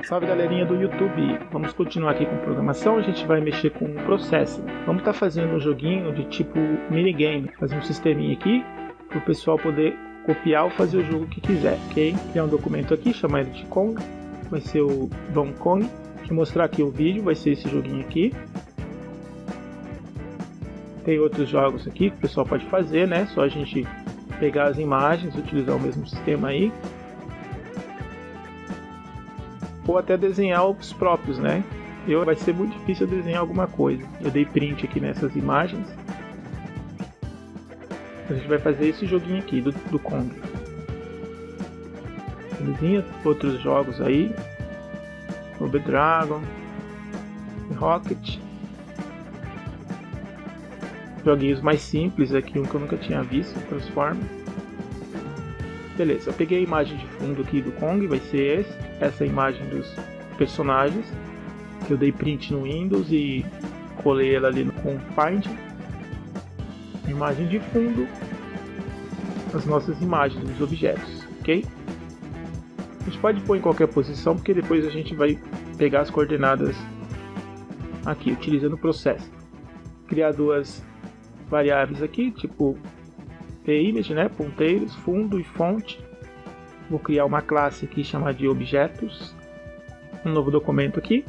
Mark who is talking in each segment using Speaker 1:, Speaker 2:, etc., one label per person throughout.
Speaker 1: Salve galerinha do YouTube, vamos continuar aqui com programação. A gente vai mexer com o Processing. Vamos estar fazendo um joguinho de tipo minigame, fazer um sisteminha aqui para o pessoal poder copiar ou fazer o jogo que quiser, ok? Criar um documento aqui, chamar ele de Kong, vai ser o Donkey Kong. Deixa eu mostrar aqui o vídeo, vai ser esse joguinho aqui. Tem outros jogos aqui que o pessoal pode fazer, né? Só a gente pegar as imagens, utilizar o mesmo sistema aí. Ou até desenhar os próprios, né? Vai ser muito difícil desenhar alguma coisa. Eu dei print aqui nessas imagens. A gente vai fazer esse joguinho aqui do Kong. Belezinha? Outros jogos aí. Double Dragon. Rocket. Joguinhos mais simples aqui, um que eu nunca tinha visto. Transform. Beleza, eu peguei a imagem de fundo aqui do Kong, vai ser essa imagem dos personagens que eu dei print no Windows e colei ela ali com o Paint. Imagem de fundo, as nossas imagens dos objetos, ok? A gente pode pôr em qualquer posição porque depois a gente vai pegar as coordenadas aqui, utilizando o processo. Criar duas variáveis aqui, tipo image, né? Ponteiros, fundo e fonte. Vou criar uma classe aqui chamada de objetos. Um novo documento aqui.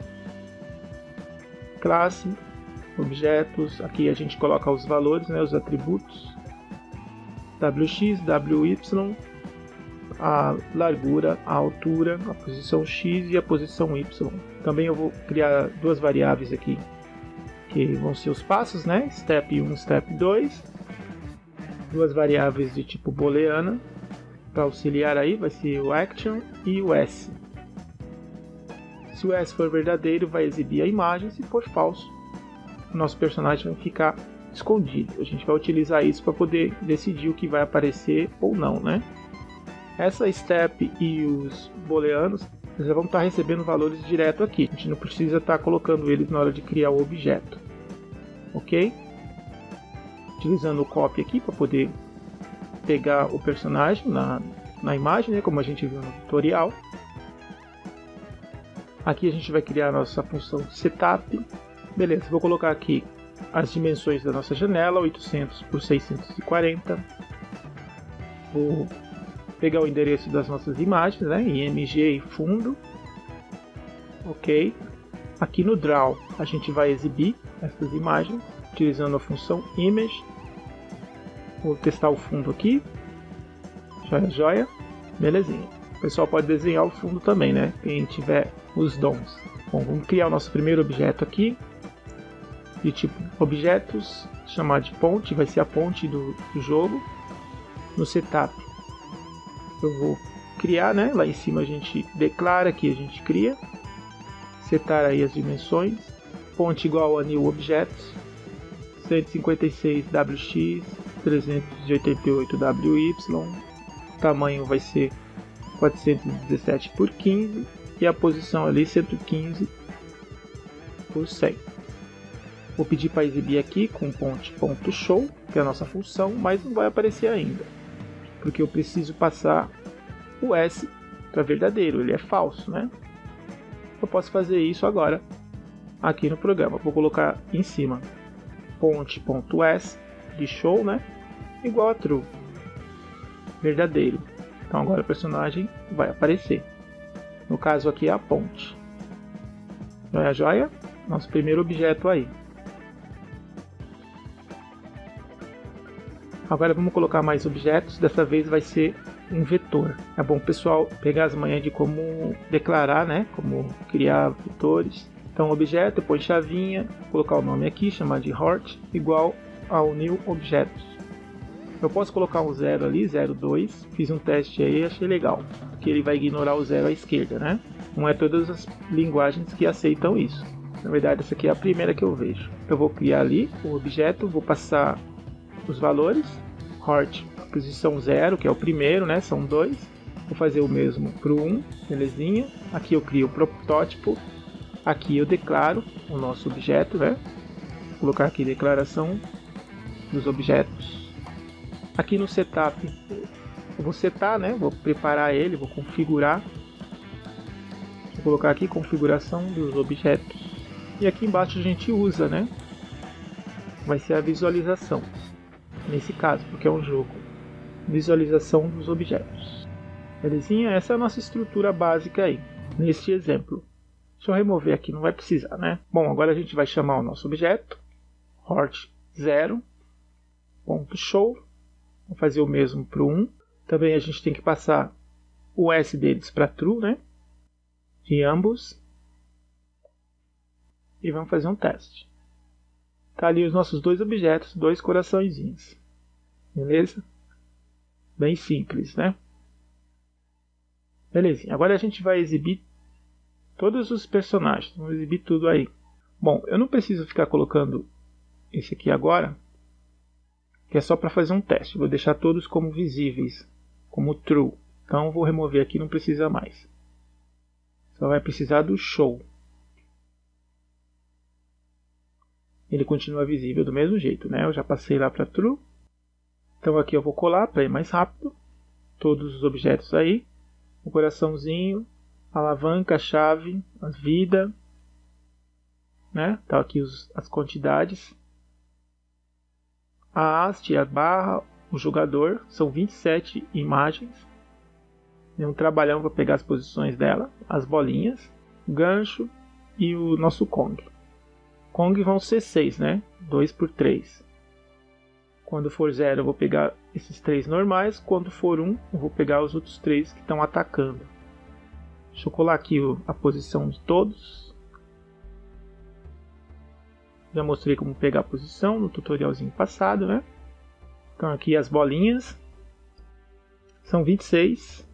Speaker 1: Classe, objetos. Aqui a gente coloca os valores, né? Os atributos. WX, WY, a largura, a altura, a posição X e a posição Y. Também eu vou criar duas variáveis aqui, que vão ser os passos, né? Step 1, Step 2. Duas variáveis de tipo booleana para auxiliar aí, vai ser o action e o s. Se o s for verdadeiro, vai exibir a imagem. Se for falso, o nosso personagem vai ficar escondido. A gente vai utilizar isso para poder decidir o que vai aparecer ou não, né? Essa step e os booleanos já vão estar recebendo valores direto aqui. A gente não precisa estar colocando eles na hora de criar o objeto, ok? Utilizando o copy aqui para poder pegar o personagem na imagem, né, como a gente viu no tutorial. Aqui a gente vai criar a nossa função setup. Beleza, vou colocar aqui as dimensões da nossa janela, 800 por 640. Vou pegar o endereço das nossas imagens, né, img e fundo. Ok. Aqui no draw a gente vai exibir essas imagens utilizando a função image. Vou testar o fundo aqui. Joia, joia. Belezinha. O pessoal pode desenhar o fundo também, né? Quem tiver os dons. Bom, vamos criar o nosso primeiro objeto aqui. De tipo objetos. Chamar de ponte. Vai ser a ponte do jogo. No setup eu vou criar, né? Lá em cima a gente declara que a gente cria. Setar aí as dimensões. Ponte igual a new objects. 156 WX, 388 WY, o tamanho vai ser 417 por 15 e a posição ali 115 por 100. Vou pedir para exibir aqui com ponte.show, que é a nossa função, mas não vai aparecer ainda, porque eu preciso passar o S para verdadeiro, ele é falso, né? Eu posso fazer isso agora aqui no programa. Vou colocar em cima ponte.s de show, né? Igual a true, verdadeiro. Então agora o personagem vai aparecer. No caso aqui é a ponte. Joia, joia. Nosso primeiro objeto aí. Agora vamos colocar mais objetos. Dessa vez vai ser um vetor. É bom, pessoal, pegar as manhas de como declarar, né? Como criar vetores. Então, objeto, põe chavinha, colocar o nome aqui, chamar de Hort, igual ao new objects. Eu posso colocar um 0 ali, 0,2. Fiz um teste aí, achei legal, porque ele vai ignorar o 0 à esquerda, né? Não é todas as linguagens que aceitam isso. Na verdade, essa aqui é a primeira que eu vejo. Eu vou criar ali o objeto, vou passar os valores. Hort, posição 0, que é o primeiro, né? São 2. Vou fazer o mesmo para o 1, belezinha. Aqui eu crio o protótipo. Aqui eu declaro o nosso objeto, né? Vou colocar aqui declaração dos objetos. Aqui no setup eu vou setar, né? Vou preparar ele, vou configurar. Deixa eu Vou colocar aqui configuração dos objetos. E aqui embaixo a gente usa, né? Vai ser a visualização. Nesse caso, porque é um jogo. Visualização dos objetos. Belezinha? Essa é a nossa estrutura básica aí. Neste exemplo. Deixa eu remover aqui, não vai precisar, né? Bom, agora a gente vai chamar o nosso objeto. Hort 0. Ponto show. Vou fazer o mesmo para o 1. Também a gente tem que passar o S deles para true, né? De ambos. E vamos fazer um teste. Tá ali os nossos dois objetos, dois coraçõezinhos. Beleza? Bem simples, né? Belezinha. Agora a gente vai exibir todos os personagens. Vamos exibir tudo aí. Bom, eu não preciso ficar colocando esse aqui agora, que é só para fazer um teste. Vou deixar todos como visíveis, como true. Então vou remover aqui, não precisa mais. Só vai precisar do show. Ele continua visível do mesmo jeito, né? Eu já passei lá para true. Então aqui eu vou colar para ir mais rápido. Todos os objetos aí. O coraçãozinho, a alavanca, a chave, a vida. Né? Tá aqui as quantidades. A haste, a barra, o jogador. São 27 imagens. Tem um trabalhão para pegar as posições dela. As bolinhas, o gancho e o nosso Kong. Kong vão ser 6, né? 2 por 3. Quando for 0 eu vou pegar esses 3 normais. Quando for 1 eu vou pegar os outros 3 que estão atacando. Deixa eu colar aqui a posição de todos. Já mostrei como pegar a posição no tutorialzinho passado, né? Então aqui as bolinhas. São 26.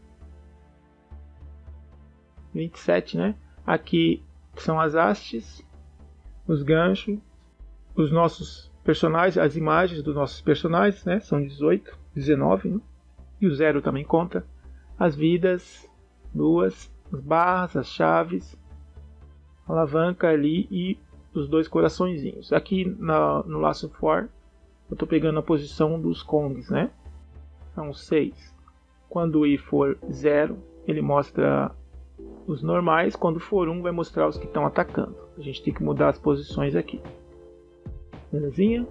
Speaker 1: 27, né? Aqui são as hastes. Os ganchos, os nossos personagens, as imagens dos nossos personagens, né? São 18, 19, né? E o 0 também conta. As vidas, 2, as barras, as chaves, a alavanca ali e os 2 coraçõezinhos. Aqui no laço for, eu estou pegando a posição dos Kongs, né? São 6. Quando o I for 0, ele mostra os normais. Quando for 1, vai mostrar os que estão atacando. A gente tem que mudar as posições aqui. Belezinha?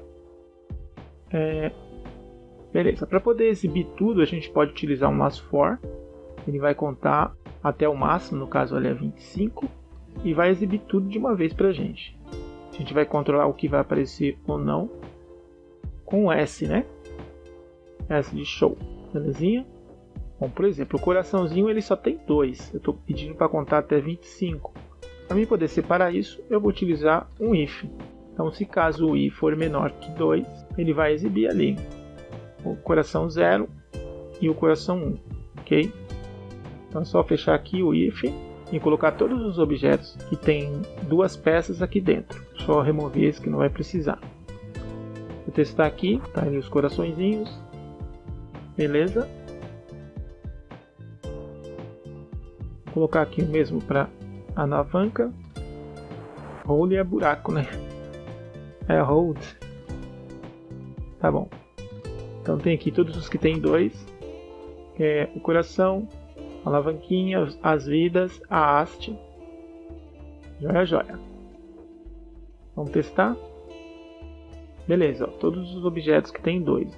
Speaker 1: Beleza. Para poder exibir tudo, a gente pode utilizar um laço for. Ele vai contar até o máximo, no caso ali é 25. E vai exibir tudo de uma vez para a gente. A gente vai controlar o que vai aparecer ou não com o S, né? S de show. Belezinha? Bom, por exemplo, o coraçãozinho ele só tem 2. Eu estou pedindo para contar até 25. Para mim poder separar isso, eu vou utilizar um if. Então, se caso o i for menor que 2, ele vai exibir ali o coração 0 e o coração 1. Ok? Então é só fechar aqui o if e colocar todos os objetos que tem 2 peças aqui dentro. Só remover esse que não vai precisar. Vou testar aqui, tá ali os coraçõezinhos. Beleza? Vou colocar aqui o mesmo para a alavanca. Hold é buraco, né? É hold. Tá bom. Então tem aqui todos os que tem 2. Que é o coração, a alavanquinha, as vidas, a haste. Joia, joia. Vamos testar? Beleza, ó, todos os objetos que tem 2.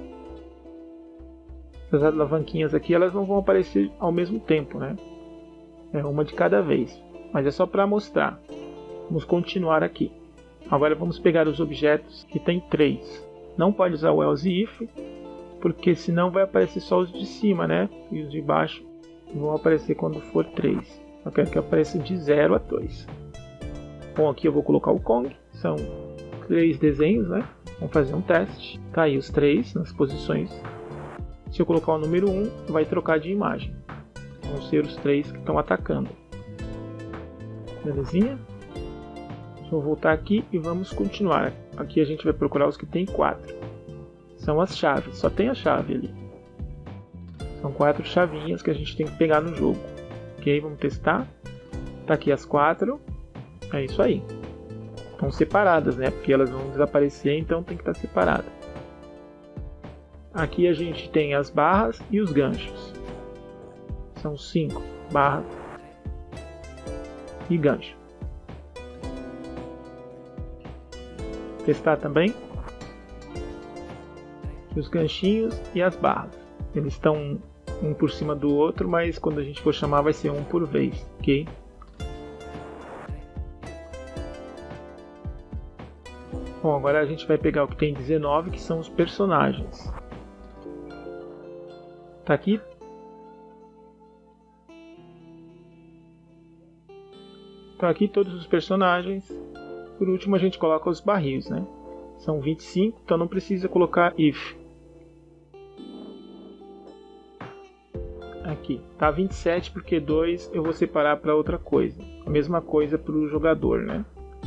Speaker 1: Essas alavanquinhas aqui, elas não vão aparecer ao mesmo tempo, né? É uma de cada vez. Mas é só para mostrar. Vamos continuar aqui. Agora vamos pegar os objetos que tem 3. Não pode usar o else if, porque senão vai aparecer só os de cima, né? E os de baixo vão aparecer quando for 3. Eu quero que apareça de 0 a 2. Bom, aqui eu vou colocar o Kong. São 3 desenhos, né? Vamos fazer um teste. Tá aí os 3 nas posições. Se eu colocar o número 1, vai trocar de imagem. Vão ser os 3 que estão atacando. Belezinha? Deixa eu voltar aqui e vamos continuar. Aqui a gente vai procurar os que tem 4. São as chaves, só tem a chave ali. São 4 chavinhas que a gente tem que pegar no jogo. Ok, vamos testar. Tá aqui as 4. É isso aí. Estão separadas, né? Porque elas vão desaparecer, então tem que estar separada. Aqui a gente tem as barras e os ganchos. São 5 barras. e gancho. Testar também os ganchinhos e as barras. Eles estão um por cima do outro, mas quando a gente for chamar vai ser um por vez, ok? Bom, agora a gente vai pegar o que tem 19, que são os personagens. Tá aqui. Então aqui todos os personagens. Por último a gente coloca os barris, né? São 25, então não precisa colocar if. Aqui, tá 27 porque 2 eu vou separar para outra coisa. A mesma coisa para o jogador, né?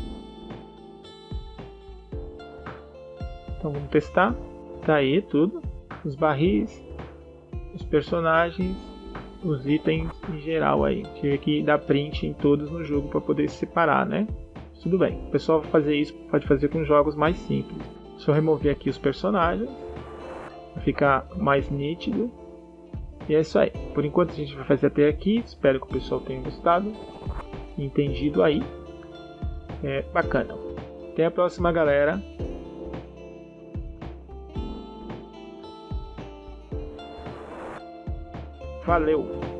Speaker 1: Então vamos testar. Tá aí tudo. Os barris, os personagens, os itens em geral aí. Tive que dar print em todos no jogo para poder separar, né? Tudo bem. O pessoal vai fazer isso, pode fazer com jogos mais simples. Só remover aqui os personagens. Vai ficar mais nítido. E é isso aí. Por enquanto a gente vai fazer até aqui. Espero que o pessoal tenha gostado. Entendido aí. É bacana. Até a próxima, galera. Valeu!